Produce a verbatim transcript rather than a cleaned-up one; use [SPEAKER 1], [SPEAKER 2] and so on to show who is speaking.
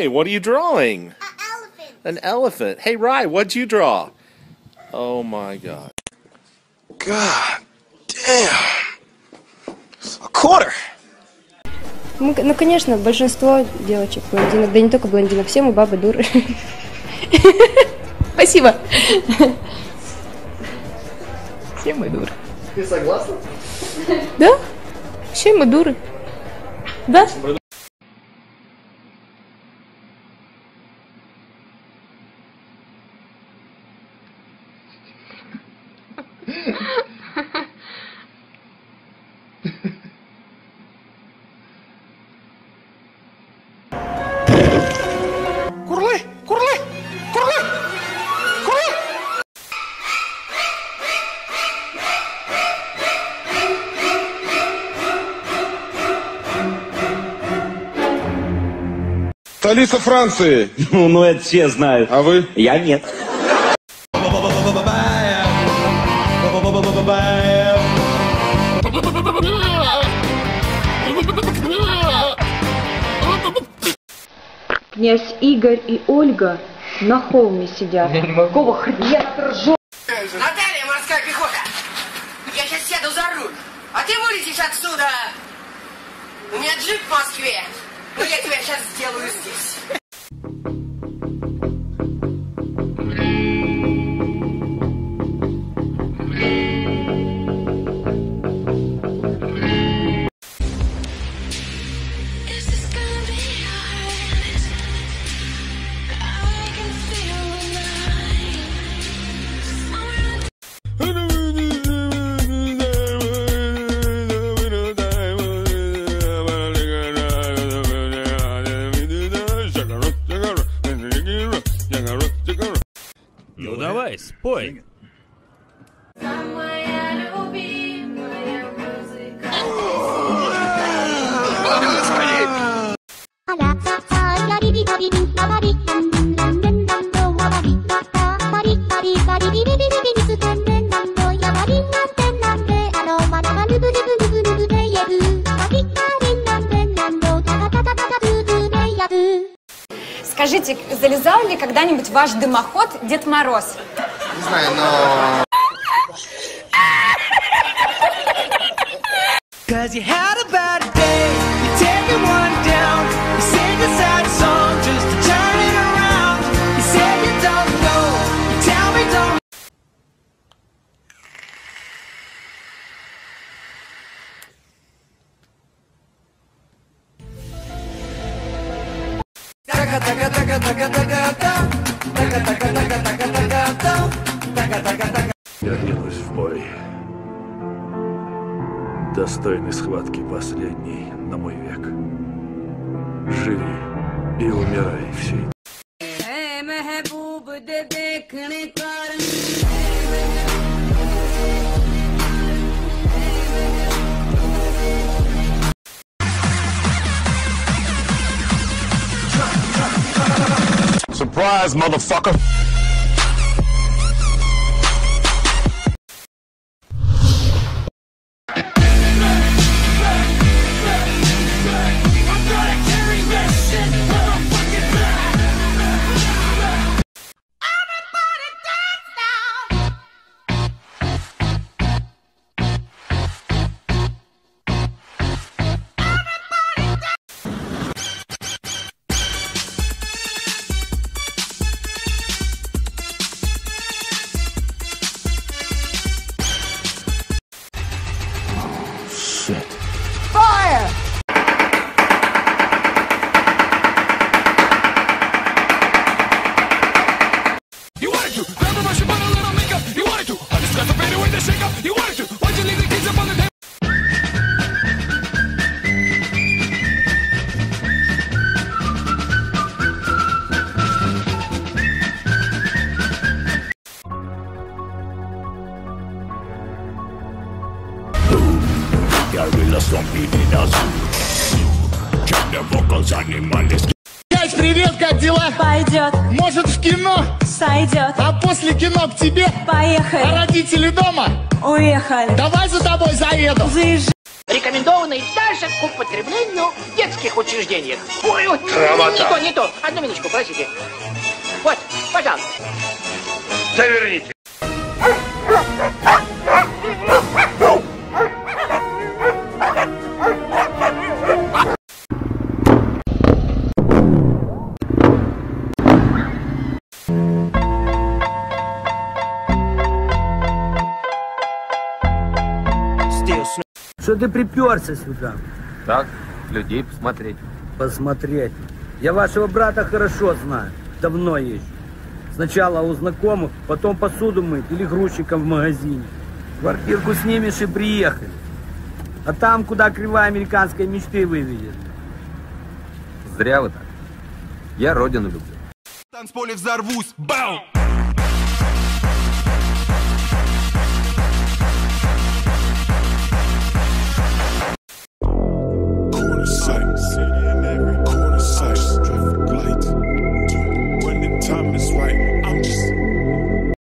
[SPEAKER 1] Hey, what are you drawing?
[SPEAKER 2] An elephant.
[SPEAKER 1] An elephant. Hey, Rye, what'd you draw? Oh my God.
[SPEAKER 3] God damn. A quarter.
[SPEAKER 4] Мы, ну, конечно, большинство девочек блондинок, да не только блондинок, все мы бабы дуры. Спасибо. Все мы дуры.
[SPEAKER 5] Ты согласна?
[SPEAKER 4] Да? Все мы дуры. Да?
[SPEAKER 3] Курлы, курлы, курлы, курлы.
[SPEAKER 6] Столица Франции.
[SPEAKER 7] Ну, ну это все знают.
[SPEAKER 6] А вы?
[SPEAKER 7] Я нет.
[SPEAKER 8] Князь Игорь и Ольга на холме сидят. Какого хрена ты ржешь?
[SPEAKER 9] Наталья, морская пехота! Я сейчас сяду за руль, а ты вылетишь отсюда! У меня джип в Москве, но я тебя сейчас сделаю здесь.
[SPEAKER 10] Ну давай, спой.
[SPEAKER 11] Скажите, залезал ли когда-нибудь в ваш дымоход Дед Мороз?
[SPEAKER 5] Не знаю, но...
[SPEAKER 12] Я ринусь в бой. Достойной схватки последней на мой век. Живи и умирай всей.
[SPEAKER 6] Surprise, motherfucker.
[SPEAKER 9] Fire!
[SPEAKER 3] You wanted to grab a brush and put a little makeup. You wanted to. I just got the fade away the shake up. You wanted to. Why'd you leave the kids up on the table?
[SPEAKER 13] Кать, привет, как дела?
[SPEAKER 14] Пойдет.
[SPEAKER 13] Может, в кино?
[SPEAKER 14] Сойдет.
[SPEAKER 13] А после кино к тебе?
[SPEAKER 14] Поехали.
[SPEAKER 13] А родители дома?
[SPEAKER 14] Уехали.
[SPEAKER 13] Давай за тобой заеду.
[SPEAKER 14] Заезжай.
[SPEAKER 2] рекомендованы даже к употреблению в детских учреждениях. Ой, ой,
[SPEAKER 7] Трамота.
[SPEAKER 2] не то, не то. Одну минуточку, простите. Вот, пожалуйста.
[SPEAKER 7] Заверните.
[SPEAKER 14] Что ты приперся сюда?
[SPEAKER 15] Так, людей посмотреть.
[SPEAKER 14] Посмотреть. Я вашего брата хорошо знаю. Давно езжу. Сначала у знакомых, потом посуду мыть или грузчиком в магазине. Квартирку снимешь и приехали. А там, куда кривая американской мечты выведет.
[SPEAKER 15] Зря вы так. Я родину люблю.
[SPEAKER 3] Танцполе взорвусь, бау!